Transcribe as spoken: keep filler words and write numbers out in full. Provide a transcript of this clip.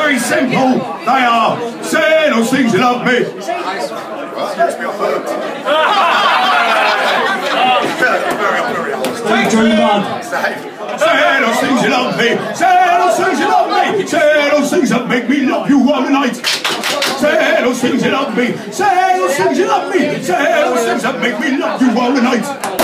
very simple. They are, say those things you love me. Say those things you love me. Say those things you love me. Say those things that make me love you all the night. Say those things you love me. Say those things you love me. Say those things that make me love you all the night.